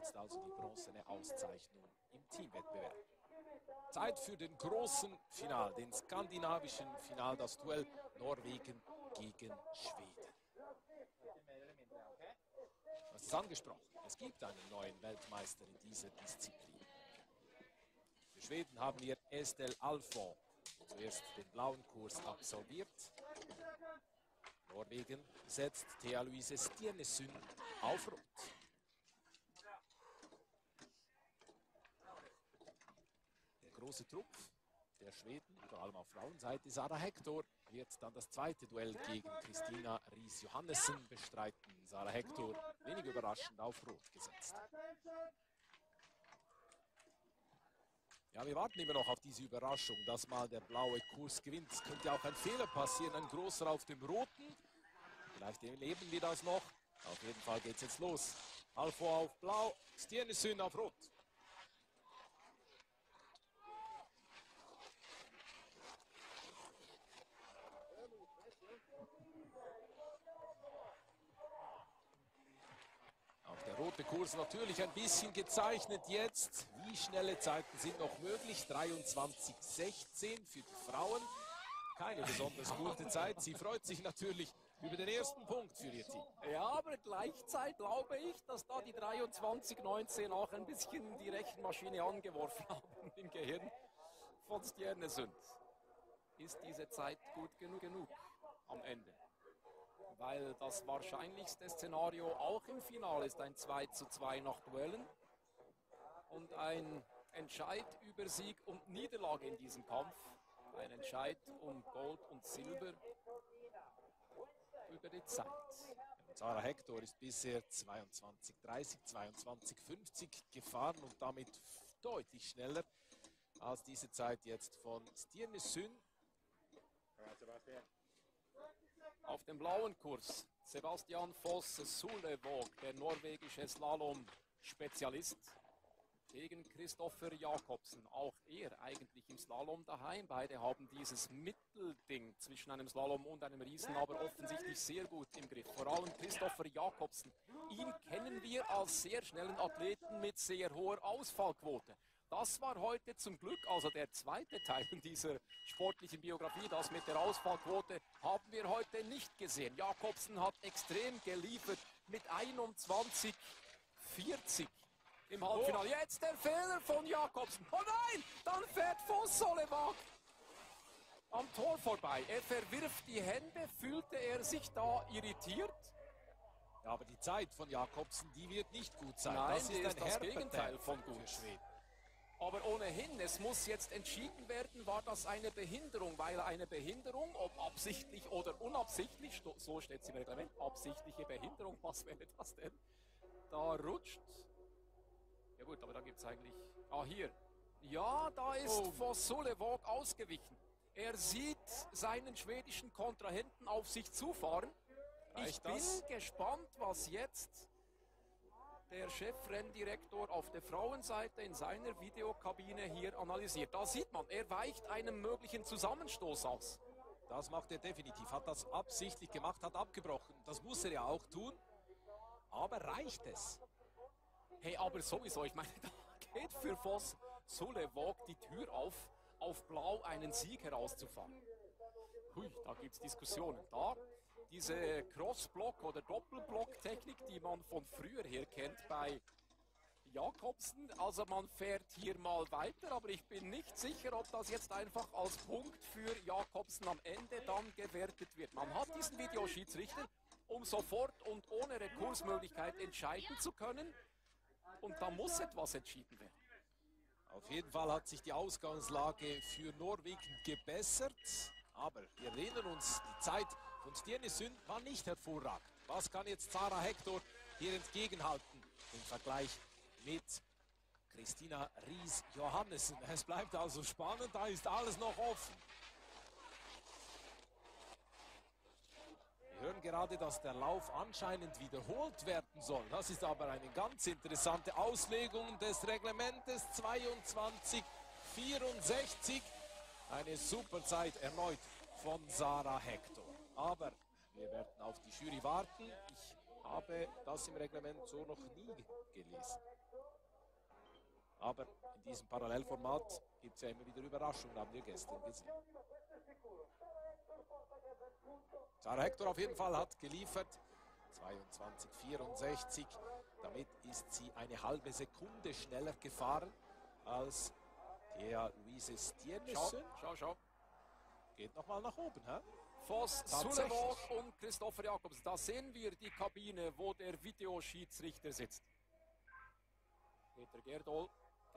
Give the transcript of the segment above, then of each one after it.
jetzt also die bronzene Auszeichnung im Teamwettbewerb. Zeit für den großen Final, den skandinavischen Final, das Duell Norwegen gegen Schweden. Das ist angesprochen. Es gibt einen neuen Weltmeister in dieser Disziplin. Für Schweden haben wir Estelle Alfons zuerst den blauen Kurs absolviert. Norwegen setzt Thea-Louise Stienesund auf Rot. Der große Trumpf der Schweden, vor allem auf Frauenseite, Sara Hector, wird dann das zweite Duell gegen Kristina Riis-Johannessen bestreiten. Sara Hector, wenig überraschend, auf Rot gesetzt. Ja, wir warten immer noch auf diese Überraschung, dass mal der blaue Kurs gewinnt. Es könnte auch ein Fehler passieren, ein großer auf dem roten. Vielleicht erleben wir das noch. Auf jeden Fall geht es jetzt los. Alfons auf blau, Stienesund auf rot. Auch der rote Kurs natürlich ein bisschen gezeichnet jetzt. Wie schnelle Zeiten sind noch möglich? 23:16 für die Frauen. Keine besonders gute Zeit. Sie freut sich natürlich über den ersten Punkt für ihr Team. Ja, aber gleichzeitig glaube ich, dass da die 23:19 auch ein bisschen die Rechenmaschine angeworfen haben im Gehirn von Stienesund. Ist diese Zeit gut genug am Ende? Weil das wahrscheinlichste Szenario auch im Finale ist ein 2:2 nach Duellen und ein Entscheid über Sieg und Niederlage in diesem Kampf. Ein Entscheid um Gold und Silber über die Zeit. Sara Hector ist bisher 22:30, 22:50 gefahren und damit deutlich schneller als diese Zeit jetzt von Stienesund. Auf dem blauen Kurs Sebastian Foss Sulevåg, der norwegische Slalom-Spezialist, gegen Kristoffer Jakobsen. Auch er eigentlich im Slalom daheim. Beide haben dieses Mittelding zwischen einem Slalom und einem Riesen aber offensichtlich sehr gut im Griff. Vor allem Kristoffer Jakobsen. Ihn kennen wir als sehr schnellen Athleten mit sehr hoher Ausfallquote. Das war heute zum Glück, also der zweite Teil dieser sportlichen Biografie, das mit der Ausfallquote, haben wir heute nicht gesehen. Jakobsen hat extrem geliefert mit 21:40 im Halbfinale. Jetzt der Fehler von Jakobsen. Oh nein, dann fährt Foss Sulevåg am Tor vorbei. Er verwirft die Hände, fühlte er sich da irritiert? Ja, aber die Zeit von Jakobsen, die wird nicht gut sein. Nein, das ist das Gegenteil von gut. Für Schweden. Aber ohnehin, es muss jetzt entschieden werden, war das eine Behinderung, weil eine Behinderung, ob absichtlich oder unabsichtlich, so steht es im Reglement, absichtliche Behinderung, was wäre das denn? Da rutscht. Ja gut, aber da gibt es eigentlich, hier. Ja, da ist Foss Sulevåg ausgewichen. Er sieht seinen schwedischen Kontrahenten auf sich zufahren. Ich bin gespannt, was jetzt der Chefrenndirektor auf der Frauenseite in seiner Videokabine hier analysiert. Da sieht man, er weicht einem möglichen Zusammenstoß aus. Das macht er definitiv, hat das absichtlich gemacht, hat abgebrochen. Das muss er ja auch tun. Aber reicht es? Hey, aber sowieso, ich meine, da geht für Foss Sulevåg die Tür auf Blau einen Sieg herauszufahren. Hui, da gibt es Diskussionen. Da diese Crossblock- oder Doppelblock-Technik, die man von früher her kennt bei Jakobsen. Also man fährt hier mal weiter, aber ich bin nicht sicher, ob das jetzt einfach als Punkt für Jakobsen am Ende dann gewertet wird. Man hat diesen Videoschiedsrichter, um sofort und ohne Rekursmöglichkeit entscheiden zu können. Und da muss etwas entschieden werden. Auf jeden Fall hat sich die Ausgangslage für Norwegen gebessert. Aber wir erinnern uns, die Zeit von Stienesund war nicht hervorragend. Was kann jetzt Sara Hector hier entgegenhalten im Vergleich mit Kristina Riis-Johannessen? Es bleibt also spannend, da ist alles noch offen. Wir hören gerade, dass der Lauf anscheinend wiederholt werden soll. Das ist aber eine ganz interessante Auslegung des Reglementes. 22:64. Eine super Zeit erneut von Sara Hector. Aber wir werden auf die Jury warten. Ich habe das im Reglement so noch nie gelesen. Aber in diesem Parallelformat gibt es ja immer wieder Überraschungen, haben wir gestern gesehen. Zara Hector auf jeden Fall hat geliefert. 22,64. Damit ist sie eine halbe Sekunde schneller gefahren als Thea Louise Stiernissen. Schau. Geht nochmal nach oben, hä? Voss, Sulevåg und Christopher Jacobsen. Da sehen wir die Kabine, wo der Videoschiedsrichter sitzt. Peter Gerdol.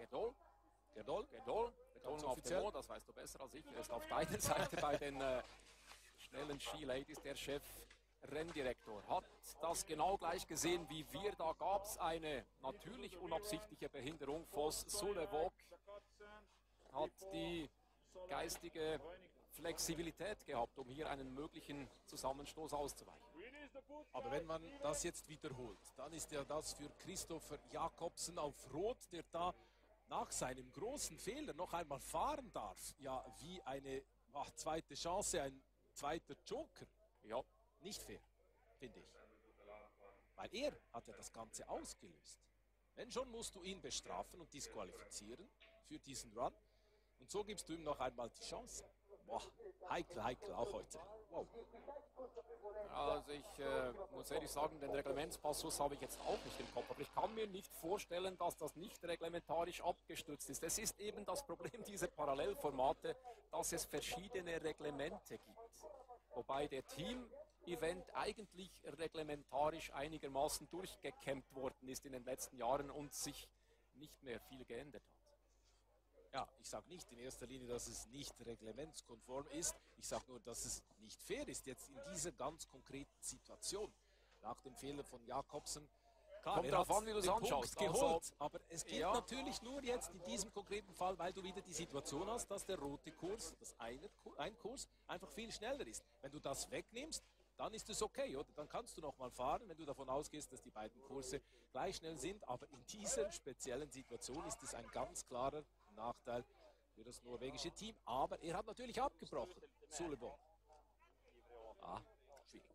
Betonung auf dem O, das weißt du besser als ich. Er ist auf deiner Seite bei den schnellen Ski-Ladies, der Chef-Renndirektor. Hat das genau gleich gesehen wie wir. Da gab es eine natürlich unabsichtliche Behinderung. Voss, Sulevåg hat die geistige Flexibilität gehabt, um hier einen möglichen Zusammenstoß auszuweichen. Aber wenn man das jetzt wiederholt, dann ist ja das für Christopher Jacobsen auf Rot, der da nach seinem großen Fehler noch einmal fahren darf, ja wie eine zweite Chance, ein zweiter Joker. Ja. Nicht fair, finde ich. Weil er hat ja das Ganze ausgelöst. Wenn schon, musst du ihn bestrafen und disqualifizieren für diesen Run. Und so gibst du ihm noch einmal die Chance. Boah, heikel, auch heute. Wow. Also ich muss ehrlich sagen, den Reglementspassus habe ich jetzt auch nicht im Kopf. Aber ich kann mir nicht vorstellen, dass das nicht reglementarisch abgestützt ist. Das ist eben das Problem dieser Parallelformate, dass es verschiedene Reglemente gibt. Wobei der Team-Event eigentlich reglementarisch einigermaßen durchgekämmt worden ist in den letzten Jahren und sich nicht mehr viel geändert hat. Ja, ich sage nicht in erster Linie, dass es nicht reglementskonform ist. Ich sage nur, dass es nicht fair ist, jetzt in dieser ganz konkreten Situation. Nach dem Fehler von Jacobsen. Klar, kommt darauf an, wie du es anschaust. Geholt, also, aber es geht natürlich nur jetzt in diesem konkreten Fall, weil du wieder die Situation hast, dass der rote Kurs, ein Kurs, einfach viel schneller ist. Wenn du das wegnimmst, dann ist es okay, oder? Dann kannst du noch mal fahren, wenn du davon ausgehst, dass die beiden Kurse gleich schnell sind. Aber in dieser speziellen Situation ist es ein ganz klarer Nachteil für das norwegische Team. Aber er hat natürlich abgebrochen. Sulevåg. Schwierig.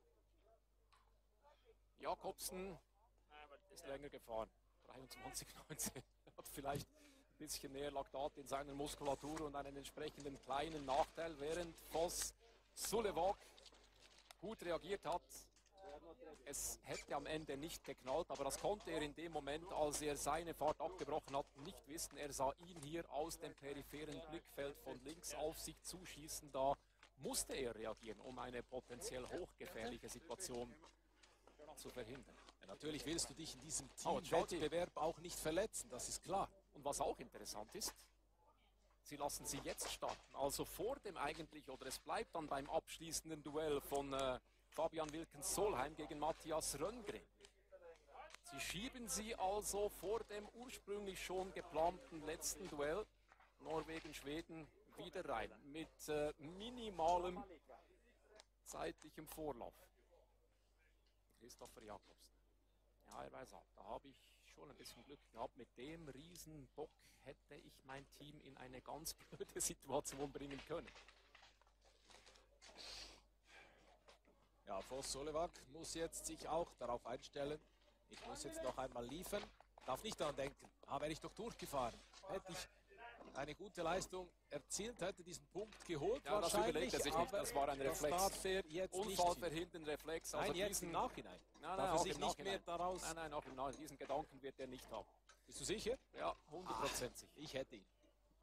Jacobsen ist länger gefahren. 23,19. Hat vielleicht ein bisschen mehr Laktat in seiner Muskulatur und einen entsprechenden kleinen Nachteil, während Voss Sulevåg gut reagiert hat. Es hätte am Ende nicht geknallt, aber das konnte er in dem Moment, als er seine Fahrt abgebrochen hat, nicht wissen. Er sah ihn hier aus dem peripheren Blickfeld von links auf sich zuschießen. Da musste er reagieren, um eine potenziell hochgefährliche Situation zu verhindern. Ja, natürlich willst du dich in diesem Teamwettbewerb auch nicht verletzen, das ist klar. Und was auch interessant ist, sie lassen sie jetzt starten, also vor dem eigentlich, oder es bleibt dann beim abschließenden Duell von Fabian Wilkens-Solheim gegen Mathias Rönngren. Sie schieben sie also vor dem ursprünglich schon geplanten letzten Duell Norwegen-Schweden wieder rein, mit minimalem zeitlichem Vorlauf. Christopher Jacobsen. Ja, er weiß auch, da habe ich schon ein bisschen Glück gehabt. Mit dem Riesenbock hätte ich mein Team in eine ganz blöde Situation bringen können. Ja, Voss Sulevåg muss jetzt sich auch darauf einstellen. Ich muss jetzt noch einmal liefern. Darf nicht daran denken. Wäre ich doch durchgefahren. Hätte ich eine gute Leistung erzielt, hätte diesen Punkt geholt. Ja, das überlegt er sich nicht. Das war ein Reflex. Das darf er jetzt Unfall verhindern, Reflex. Also nein, jetzt im Nachhinein. Nein, darf er sich nicht mehr daraus... Nein, auch im Nachhinein. Diesen Gedanken wird er nicht haben. Bist du sicher? Ja, 100% sicher. Ich hätte ihn.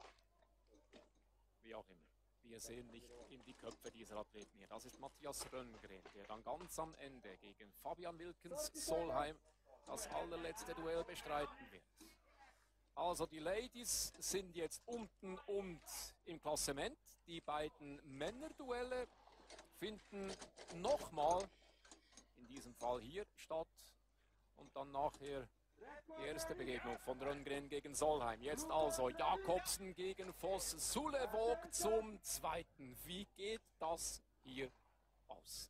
Wie auch immer. Wir sehen nicht in die Köpfe dieser Athleten hier. Das ist Mathias Rönngren, der dann ganz am Ende gegen Fabian Wilkens-Solheim das allerletzte Duell bestreiten wird. Also die Ladies sind jetzt unten und im Klassement. Die beiden Männerduelle finden nochmal, in diesem Fall hier, statt. Und dann nachher die erste Begegnung von Rönngren gegen Solheim. Jetzt also Jacobsen gegen Voss Sulevåg zum zweiten. Wie geht das hier aus?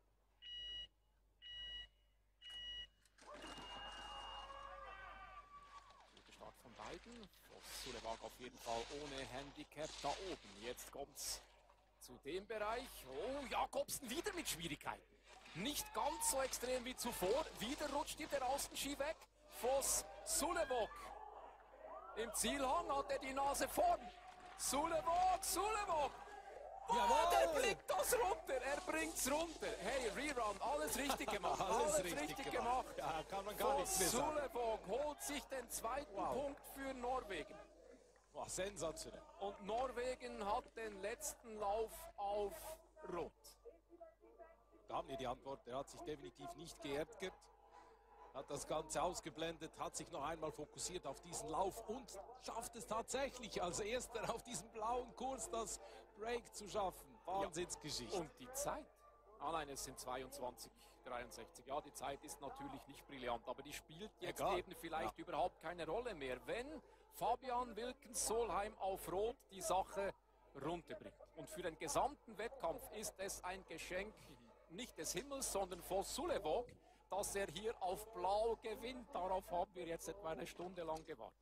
Guter Start von beiden. Voss Sulevåg auf jeden Fall ohne Handicap da oben. Jetzt kommt es zu dem Bereich. Oh, Jacobsen wieder mit Schwierigkeiten. Nicht ganz so extrem wie zuvor. Wieder rutscht hier der Außenski weg. Voss Sulevåg Im Zielhang hat er die Nase vorn. Sulewog. Jawohl. Der blickt das runter, er bringt's runter. Hey, Rerun, alles richtig gemacht. alles richtig gemacht. Ja, kann man gar nichts mehr sagen. Sulewog holt sich den zweiten Punkt für Norwegen. Wow, sensationell. Und Norwegen hat den letzten Lauf auf Rot. Da haben wir die Antwort. Er hat sich definitiv nicht geärgert, hat das Ganze ausgeblendet, hat sich noch einmal fokussiert auf diesen Lauf und schafft es tatsächlich als Erster auf diesem blauen Kurs das Break zu schaffen. Wahnsinnsgeschichte. Und die Zeit? Nein, es sind 22:63. Ja, die Zeit ist natürlich nicht brillant, aber die spielt jetzt eben vielleicht überhaupt keine Rolle mehr, wenn Fabian Wilkens-Solheim auf Rot die Sache runterbringt. Und für den gesamten Wettkampf ist es ein Geschenk nicht des Himmels, sondern von Sulewog, dass er hier auf Blau gewinnt. Darauf haben wir jetzt etwa eine Stunde lang gewartet.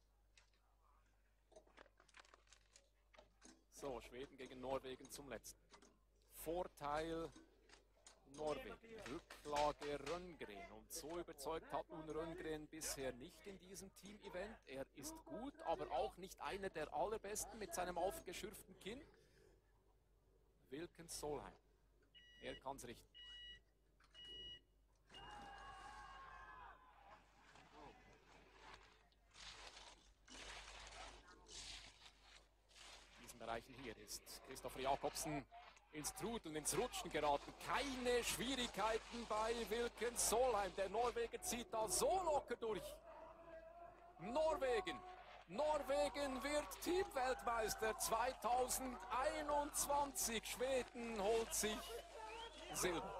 So, Schweden gegen Norwegen zum letzten. Vorteil Norwegen, Rücklage Rönngren. Und so überzeugt hat nun Rönngren bisher nicht in diesem Team-Event. Er ist gut, aber auch nicht einer der allerbesten mit seinem aufgeschürften Kinn. Wilkens-Solheim, er kann es richten. In diesen Bereichen hier ist Christopher Jakobsen ins Trudeln, ins Rutschen geraten. Keine Schwierigkeiten bei Wilkens-Solheim. Der Norweger zieht da so locker durch. Norwegen wird Teamweltmeister 2021. Schweden holt sich Silber.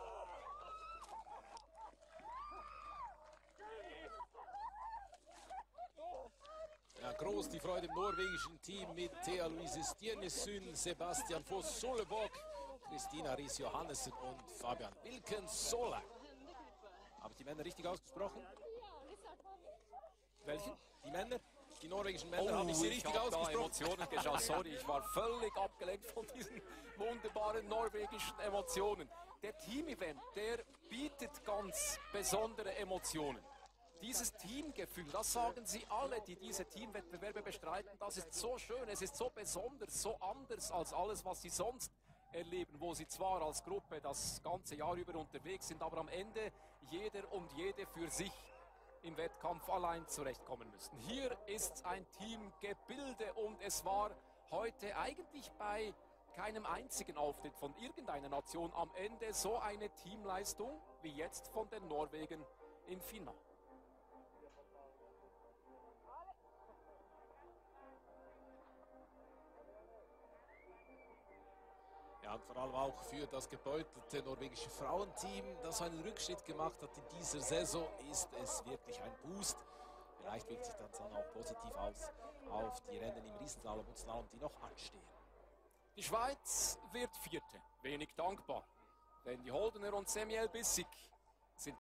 Ja, groß die Freude im norwegischen Team mit Thea Louise Stjernesyn, Sebastian Foss Solewog, Kristina Riis Johannessen und Fabian Wilkens-Solheim. Habe ich die Männer richtig ausgesprochen? Welchen? Die Männer? Die norwegischen Männer, habe ich sie richtig ausgesprochen? Emotionen geschaut. Sorry, ich war völlig abgelenkt von diesen wunderbaren norwegischen Emotionen. Der Team-Event, der bietet ganz besondere Emotionen. Dieses Teamgefühl, das sagen sie alle, die diese Teamwettbewerbe bestreiten, das ist so schön, es ist so besonders, so anders als alles, was sie sonst erleben, wo sie zwar als Gruppe das ganze Jahr über unterwegs sind, aber am Ende jeder und jede für sich im Wettkampf allein zurechtkommen müssen. Hier ist ein Teamgebilde und es war heute eigentlich bei keinem einzigen Auftritt von irgendeiner Nation am Ende so eine Teamleistung wie jetzt von den Norwegen im Finale. Ja, und vor allem auch für das gebeutelte norwegische Frauenteam, das einen Rückschritt gemacht hat in dieser Saison, ist es wirklich ein Boost. Vielleicht wirkt sich das dann auch positiv aus auf die Rennen im Riesenslalom und Slalom, die noch anstehen. Die Schweiz wird Vierte, wenig dankbar, denn die Holdener und Samuel Bissig